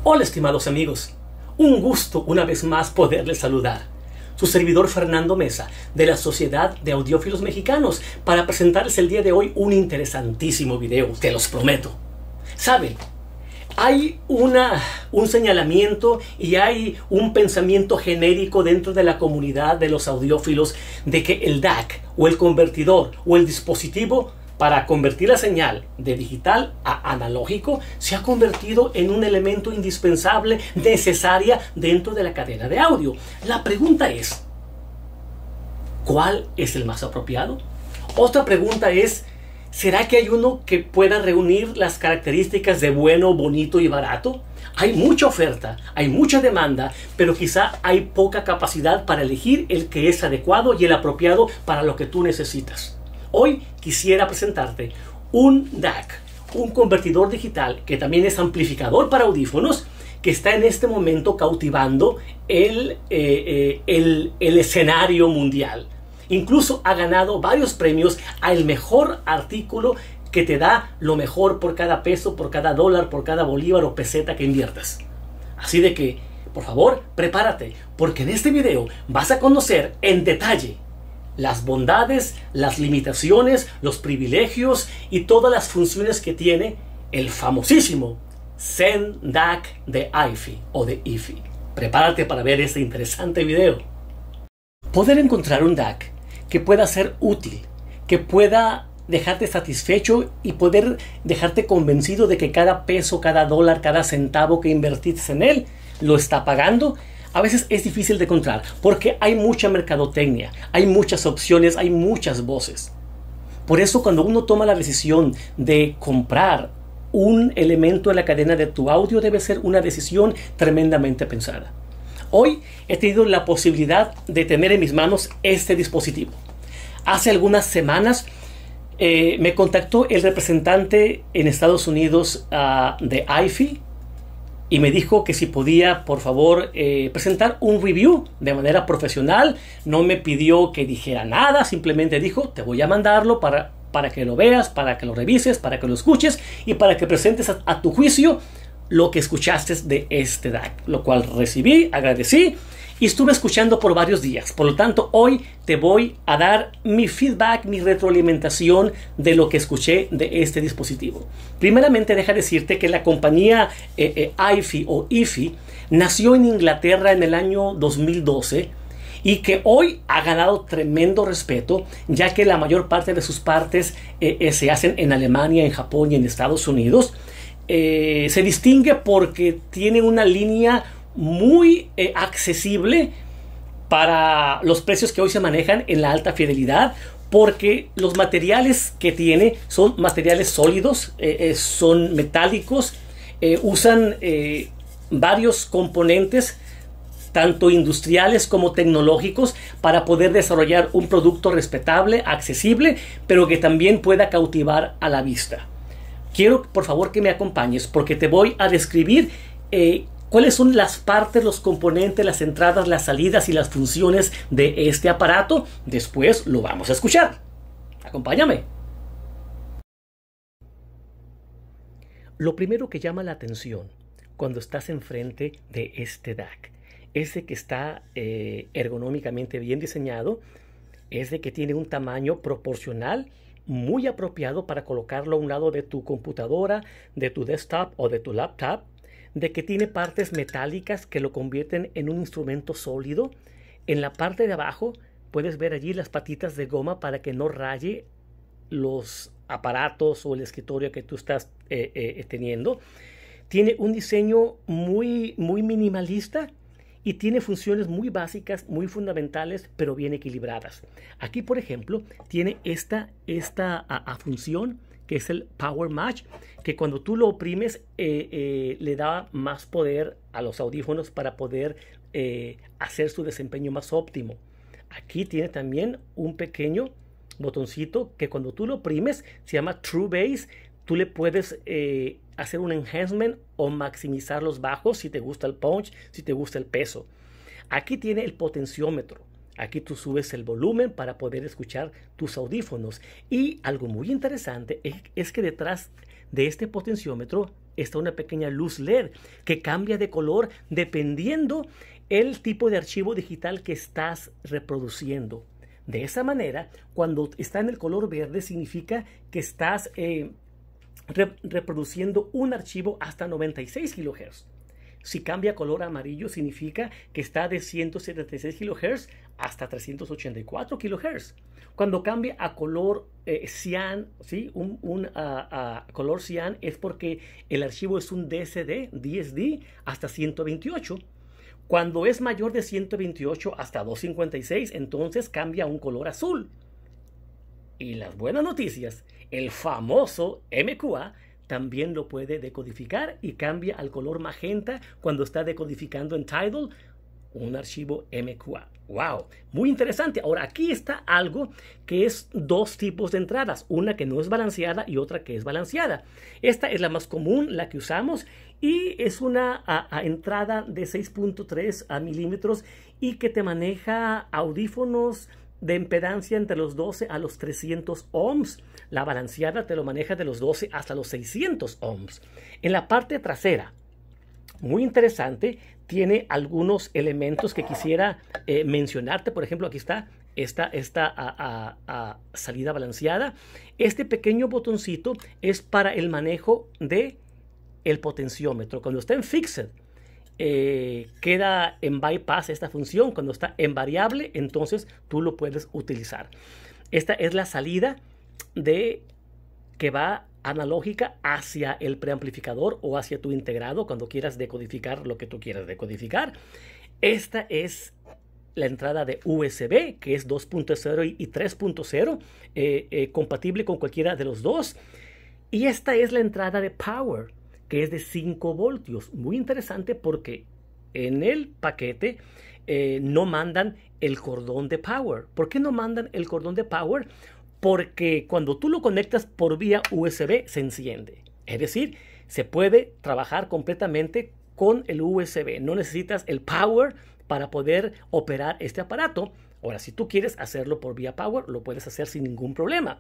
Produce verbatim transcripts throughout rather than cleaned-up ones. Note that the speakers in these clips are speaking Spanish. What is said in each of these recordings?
Hola estimados amigos, un gusto una vez más poderles saludar. Su servidor Fernando Mesa de la Sociedad de Audiófilos Mexicanos para presentarles el día de hoy un interesantísimo video, te los prometo. Saben, hay una, un señalamiento y hay un pensamiento genérico dentro de la comunidad de los audiófilos de que el D A C o el convertidor o el dispositivo para convertir la señal de digital a analógico se ha convertido en un elemento indispensable, necesaria dentro de la cadena de audio. La pregunta es, ¿cuál es el más apropiado? Otra pregunta es, ¿será que hay uno que pueda reunir las características de bueno, bonito y barato? Hay mucha oferta, hay mucha demanda, pero quizá hay poca capacidad para elegir el que es adecuado y el apropiado para lo que tú necesitas. Hoy quisiera presentarte un D A C, un convertidor digital que también es amplificador para audífonos, que está en este momento cautivando el, eh, eh, el, el escenario mundial. Incluso ha ganado varios premios al mejor artículo que te da lo mejor por cada peso, por cada dólar, por cada bolívar o peseta que inviertas. Así de que, por favor, prepárate, porque en este video vas a conocer en detalle las bondades, las limitaciones, los privilegios y todas las funciones que tiene el famosísimo Zen D A C de I F I o de I F I. Prepárate para ver este interesante video. Poder encontrar un D A C que pueda ser útil, que pueda dejarte satisfecho y poder dejarte convencido de que cada peso, cada dólar, cada centavo que invertiste en él lo está pagando, a veces es difícil de encontrar porque hay mucha mercadotecnia, hay muchas opciones, hay muchas voces. Por eso cuando uno toma la decisión de comprar un elemento en la cadena de tu audio debe ser una decisión tremendamente pensada. Hoy he tenido la posibilidad de tener en mis manos este dispositivo. Hace algunas semanas eh, me contactó el representante en Estados Unidos uh, de I F I y me dijo que si podía, por favor, eh, presentar un review de manera profesional. No me pidió que dijera nada, simplemente dijo, te voy a mandarlo para, para que lo veas, para que lo revises, para que lo escuches y para que presentes a, a tu juicio lo que escuchaste de este D A C, lo cual recibí, agradecí y estuve escuchando por varios días. Por lo tanto, hoy te voy a dar mi feedback, mi retroalimentación de lo que escuché de este dispositivo. Primeramente, deja decirte que la compañía eh, eh, I F I o I F I nació en Inglaterra en el año dos mil doce y que hoy ha ganado tremendo respeto, ya que la mayor parte de sus partes eh, eh, se hacen en Alemania, en Japón y en Estados Unidos. Eh, se distingue porque tiene una línea muy eh, accesible para los precios que hoy se manejan en la alta fidelidad, porque los materiales que tiene son materiales sólidos, eh, eh, son metálicos, eh, usan eh, varios componentes tanto industriales como tecnológicos para poder desarrollar un producto respetable, accesible, pero que también pueda cautivar a la vista. Quiero, por favor, que me acompañes porque te voy a describir eh, cuáles son las partes, los componentes, las entradas, las salidas y las funciones de este aparato. Después lo vamos a escuchar. Acompáñame. Lo primero que llama la atención cuando estás enfrente de este D A C es de que está eh, ergonómicamente bien diseñado, es de que tiene un tamaño proporcional muy apropiado para colocarlo a un lado de tu computadora, de tu desktop o de tu laptop, de que tiene partes metálicas que lo convierten en un instrumento sólido. En la parte de abajo puedes ver allí las patitas de goma para que no raye los aparatos o el escritorio que tú estás eh, eh, teniendo. Tiene un diseño muy, muy minimalista y tiene funciones muy básicas, muy fundamentales, pero bien equilibradas. Aquí, por ejemplo, tiene esta, esta a, a función que es el Power Match, que cuando tú lo oprimes eh, eh, le da más poder a los audífonos para poder eh, hacer su desempeño más óptimo. Aquí tiene también un pequeño botoncito que cuando tú lo oprimes se llama True Bass. Tú le puedes eh, hacer un enhancement o maximizar los bajos si te gusta el punch, si te gusta el peso. Aquí tiene el potenciómetro. Aquí tú subes el volumen para poder escuchar tus audífonos. Y algo muy interesante es, es que detrás de este potenciómetro está una pequeña luz L E D que cambia de color dependiendo el tipo de archivo digital que estás reproduciendo. De esa manera, cuando está en el color verde, significa que estás eh, re reproduciendo un archivo hasta noventa y seis kilohertz. Si cambia a color amarillo, significa que está de ciento setenta y seis kilohertz hasta trescientos ochenta y cuatro kilohertz. Cuando cambia a color eh, cian, ¿sí? un, un uh, uh, color cian, es porque el archivo es un D S D, D S D, hasta ciento veintiocho. Cuando es mayor de ciento veintiocho hasta doscientos cincuenta y seis, entonces cambia a un color azul. Y las buenas noticias, el famoso M Q A también lo puede decodificar y cambia al color magenta cuando está decodificando en Tidal un archivo M Q A. ¡Wow! Muy interesante. Ahora, aquí está algo que es dos tipos de entradas. Una que no es balanceada y otra que es balanceada. Esta es la más común, la que usamos, y es una a, a entrada de seis punto tres milímetros y que te maneja audífonos de impedancia entre los doce a los trescientos ohms. La balanceada te lo maneja de los doce hasta los seiscientos ohms. En la parte trasera, muy interesante, tiene algunos elementos que quisiera eh, mencionarte. Por ejemplo, aquí está esta, esta a, a, a salida balanceada. Este pequeño botoncito es para el manejo de el potenciómetro. Cuando está en Fixed, Eh, queda en bypass esta función. Cuando está en variable, entonces tú lo puedes utilizar. Esta es la salida de que va analógica hacia el preamplificador o hacia tu integrado cuando quieras decodificar lo que tú quieras decodificar. Esta es la entrada de U S B, que es dos punto cero y tres punto cero, eh, eh, compatible con cualquiera de los dos. Y esta es la entrada de Power, que es de cinco voltios. Muy interesante porque en el paquete eh, no mandan el cordón de Power. ¿Por qué no mandan el cordón de Power? Porque cuando tú lo conectas por vía U S B se enciende. Es decir, se puede trabajar completamente con el U S B. No necesitas el Power para poder operar este aparato. Ahora, si tú quieres hacerlo por vía Power, lo puedes hacer sin ningún problema.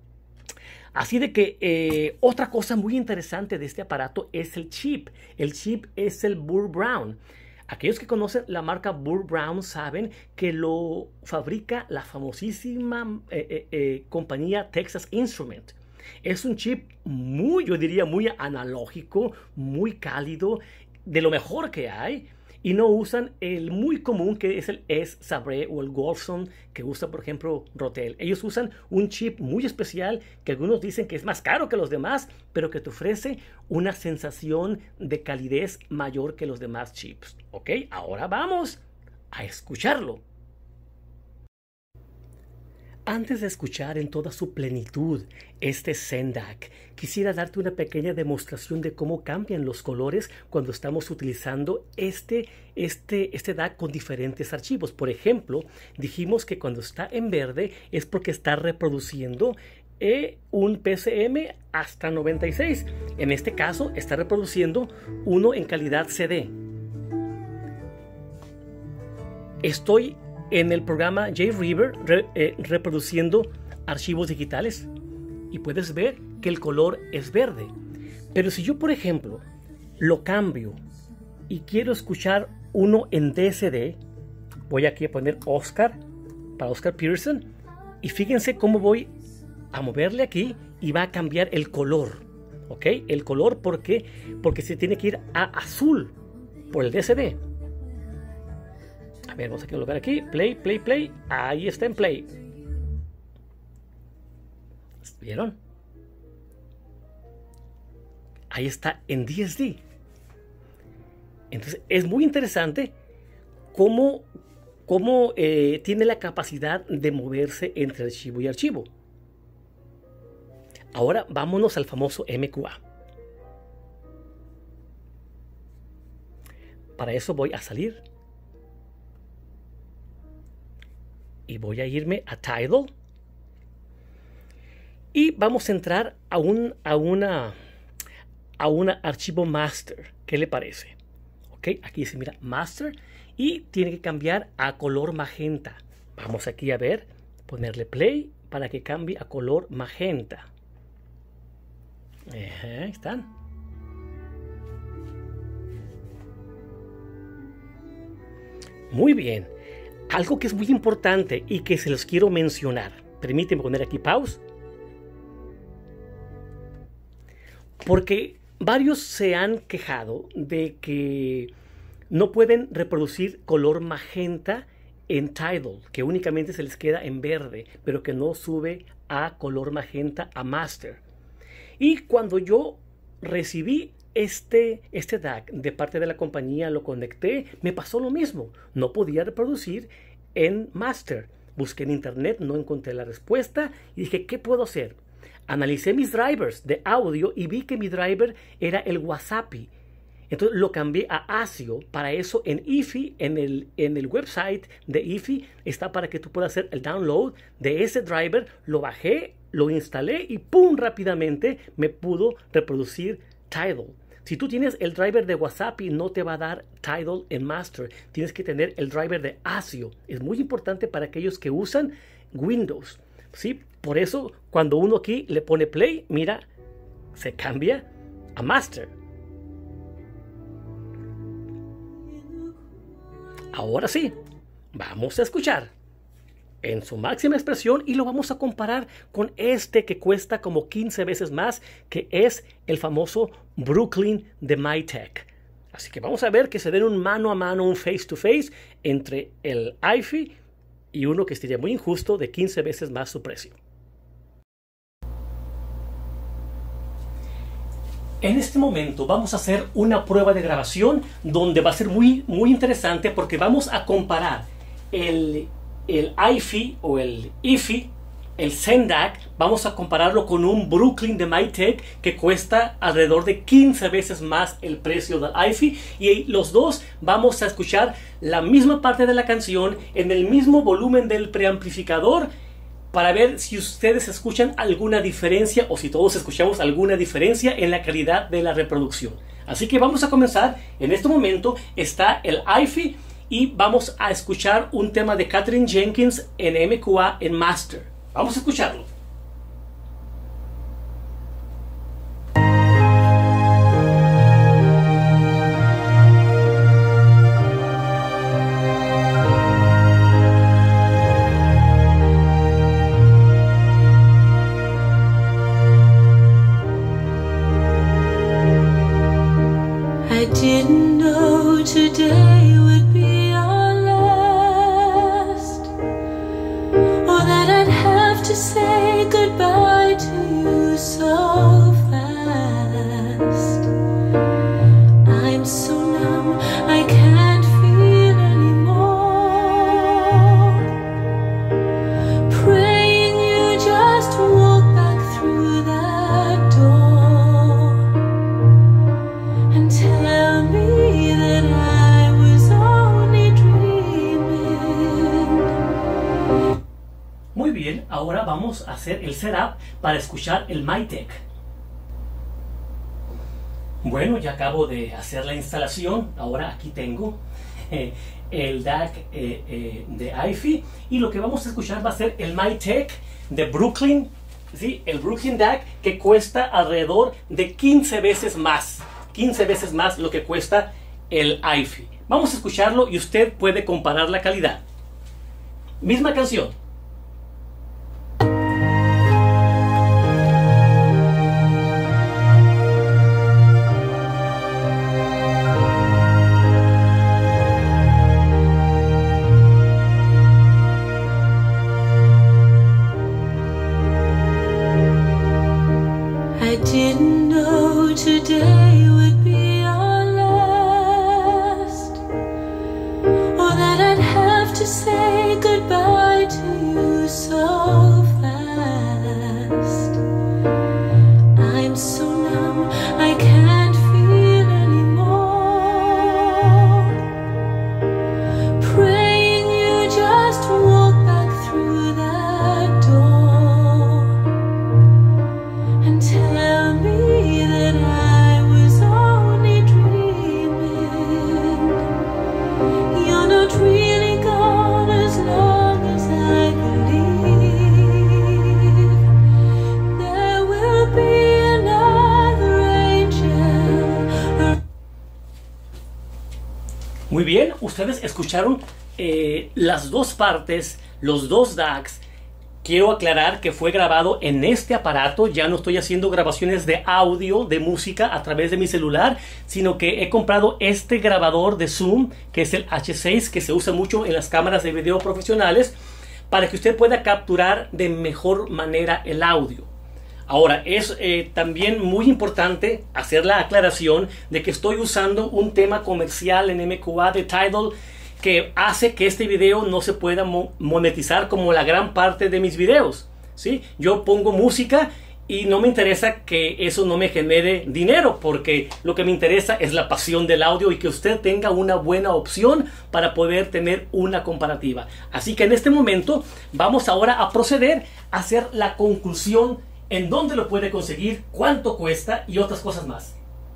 Así de que eh, otra cosa muy interesante de este aparato es el chip. El chip es el Burr Brown. Aquellos que conocen la marca Burr Brown saben que lo fabrica la famosísima eh, eh, eh, compañía Texas Instruments. Es un chip muy, yo diría, muy analógico, muy cálido, de lo mejor que hay. Y no usan el muy común que es el S-Sabre o el Wolfson que usa, por ejemplo, Rotel. Ellos usan un chip muy especial que algunos dicen que es más caro que los demás, pero que te ofrece una sensación de calidez mayor que los demás chips. ¿Ok? Ahora vamos a escucharlo. Antes de escuchar en toda su plenitud este Sendak, quisiera darte una pequeña demostración de cómo cambian los colores cuando estamos utilizando este, este, este D A C con diferentes archivos. Por ejemplo, dijimos que cuando está en verde es porque está reproduciendo eh, un P C M hasta noventa y seis. En este caso está reproduciendo uno en calidad C D. Estoy en el programa JRiver re, eh, reproduciendo archivos digitales y puedes ver que el color es verde. Pero si yo, por ejemplo, lo cambio y quiero escuchar uno en D S D, voy aquí a poner Oscar para Oscar Peterson y fíjense cómo voy a moverle aquí y va a cambiar el color. ¿Ok? El color porque, porque se tiene que ir a azul por el D S D. A ver, vamos a colocar aquí, play, play, play, ahí está en play. ¿Vieron? Ahí está en D S D. Entonces, es muy interesante cómo, cómo eh, tiene la capacidad de moverse entre archivo y archivo. Ahora, vámonos al famoso M Q A. Para eso voy a salir. Y voy a irme a Tidal. Y vamos a entrar a un a una, a un archivo master. ¿Qué le parece? Ok, aquí dice, mira, master. Y tiene que cambiar a color magenta. Vamos aquí a ver, ponerle play para que cambie a color magenta. Ahí están. Muy bien. Algo que es muy importante y que se los quiero mencionar. Permíteme poner aquí pause. Porque varios se han quejado de que no pueden reproducir color magenta en Tidal, que únicamente se les queda en verde, pero que no sube a color magenta a master. Y cuando yo recibí este, este D A C de parte de la compañía, lo conecté, me pasó lo mismo. No podía reproducir en master. Busqué en internet, no encontré la respuesta y dije, ¿qué puedo hacer? Analicé mis drivers de audio y vi que mi driver era el Wasapi. Entonces lo cambié a ASIO. Para eso en I F I, en el, en el website de I F I, está para que tú puedas hacer el download de ese driver. Lo bajé, lo instalé y ¡pum! Rápidamente me pudo reproducir Tidal. Si tú tienes el driver de Wasapi, no te va a dar Tidal en master. Tienes que tener el driver de ASIO. Es muy importante para aquellos que usan Windows, ¿sí? Por eso, cuando uno aquí le pone play, mira, se cambia a master. Ahora sí, vamos a escuchar en su máxima expresión y lo vamos a comparar con este que cuesta como quince veces más, que es el famoso Brooklyn de Mytek. Así que vamos a ver que se den un mano a mano, un face to face entre el I F I y uno que sería muy injusto de quince veces más su precio. En este momento vamos a hacer una prueba de grabación donde va a ser muy, muy interesante porque vamos a comparar el, el I F I o el I F I, el Zen D A C, vamos a compararlo con un Brooklyn de Mytek que cuesta alrededor de quince veces más el precio del I F I, y los dos vamos a escuchar la misma parte de la canción en el mismo volumen del preamplificador, para ver si ustedes escuchan alguna diferencia o si todos escuchamos alguna diferencia en la calidad de la reproducción. Así que vamos a comenzar. En este momento está el I F I y vamos a escuchar un tema de Katherine Jenkins en M Q A en master. Vamos a escucharlo. I didn't know today would be our last, or that I'd have to say goodbye to you so fast. I'm so numb, I can't feel anymore. Praying you just walk back through that door and tell me that I was only dreaming. Muy bien, ahora vamos a hacer el setup para escuchar el Mytek. Bueno, ya acabo de hacer la instalación. Ahora aquí tengo eh, el D A C eh, eh, de I F I y lo que vamos a escuchar va a ser el Mytek de Brooklyn, ¿sí? El Brooklyn D A C que cuesta alrededor de quince veces más. quince veces más lo que cuesta el I F I. Vamos a escucharlo y usted puede comparar la calidad. Misma canción. I didn't know today would be our last, or that I'd have to say goodbye to you so fast. I'm so numb, I can't feel anymore. Praying you just walk back through that door and tell me that I was only dreaming. You're not really gone as long as I believe. There will be another angel. Muy bien, ustedes escucharon eh, las dos partes, los dos D A Cs. Quiero aclarar que fue grabado en este aparato. Ya no estoy haciendo grabaciones de audio, de música a través de mi celular, sino que he comprado este grabador de Zoom, que es el H seis, que se usa mucho en las cámaras de video profesionales, para que usted pueda capturar de mejor manera el audio. Ahora, es eh, también muy importante hacer la aclaración de que estoy usando un tema comercial en M Q A de Tidal, que hace que este video no se pueda mo monetizar como la gran parte de mis videos, ¿sí? Yo pongo música y no me interesa que eso no me genere dinero, porque lo que me interesa es la pasión del audio y que usted tenga una buena opción para poder tener una comparativa. Así que en este momento vamos ahora a proceder a hacer la conclusión en dónde lo puede conseguir, cuánto cuesta y otras cosas más.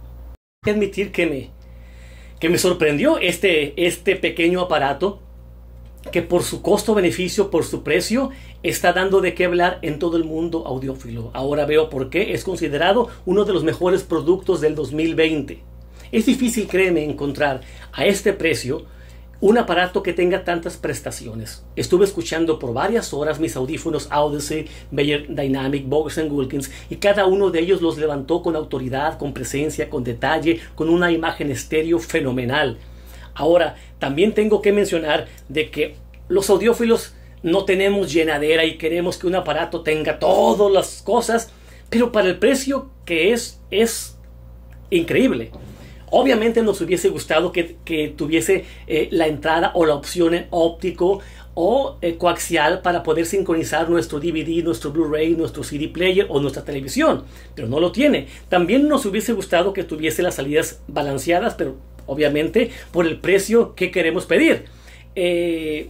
Admitir que me que me sorprendió este, este pequeño aparato, que por su costo-beneficio, por su precio, está dando de qué hablar en todo el mundo audiófilo. Ahora veo por qué es considerado uno de los mejores productos del dos mil veinte. Es difícil, créeme, encontrar a este precio un aparato que tenga tantas prestaciones. Estuve escuchando por varias horas mis audífonos Audyssey, Beyer Dynamic, Bogers and Wilkins, y cada uno de ellos los levantó con autoridad, con presencia, con detalle, con una imagen estéreo fenomenal. Ahora, también tengo que mencionar de que los audiófilos no tenemos llenadera y queremos que un aparato tenga todas las cosas, pero para el precio que es, es increíble. Obviamente nos hubiese gustado que, que tuviese eh, la entrada o la opción en óptico o eh, coaxial para poder sincronizar nuestro D V D, nuestro Blu-ray, nuestro C D player o nuestra televisión, pero no lo tiene. También nos hubiese gustado que tuviese las salidas balanceadas, pero obviamente por el precio que queremos pedir. Eh,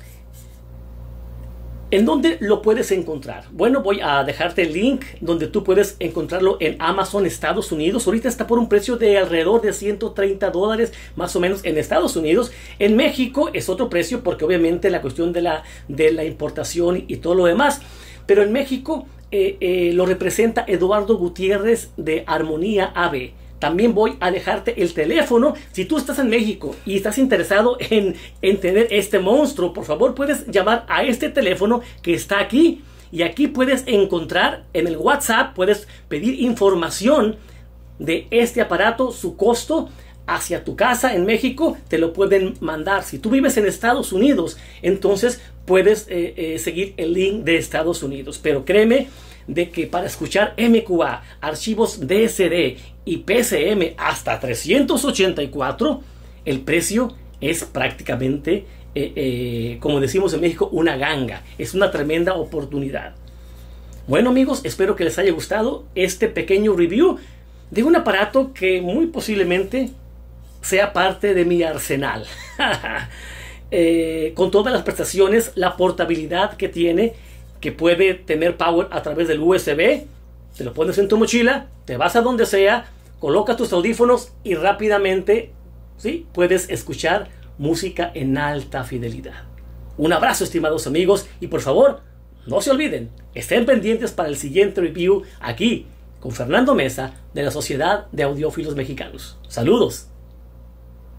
¿En dónde lo puedes encontrar? Bueno, voy a dejarte el link donde tú puedes encontrarlo en Amazon Estados Unidos. Ahorita está por un precio de alrededor de ciento treinta dólares más o menos en Estados Unidos. En México es otro precio porque obviamente la cuestión de la, de la importación y todo lo demás. Pero en México eh, eh, lo representa Eduardo Gutiérrez de Armonía A B. También voy a dejarte el teléfono. Si tú estás en México y estás interesado en, en tener este monstruo, por favor puedes llamar a este teléfono que está aquí. Y aquí puedes encontrar en el WhatsApp, puedes pedir información de este aparato, su costo, hacia tu casa en México, te lo pueden mandar. Si tú vives en Estados Unidos, entonces puedes eh, eh, seguir el link de Estados Unidos. Pero créeme de que para escuchar M Q A, archivos D S D y P C M hasta trescientos ochenta y cuatro, el precio es prácticamente, eh, eh, como decimos en México, una ganga. Es una tremenda oportunidad. Bueno amigos, espero que les haya gustado este pequeño review de un aparato que muy posiblemente sea parte de mi arsenal. eh, con todas las prestaciones, la portabilidad que tiene, que puede tener power a través del U S B, te lo pones en tu mochila, te vas a donde sea, colocas tus audífonos y rápidamente, ¿sí?, puedes escuchar música en alta fidelidad. Un abrazo, estimados amigos, y por favor, no se olviden, estén pendientes para el siguiente review aquí con Fernando Mesa de la Sociedad de Audiófilos Mexicanos. Saludos.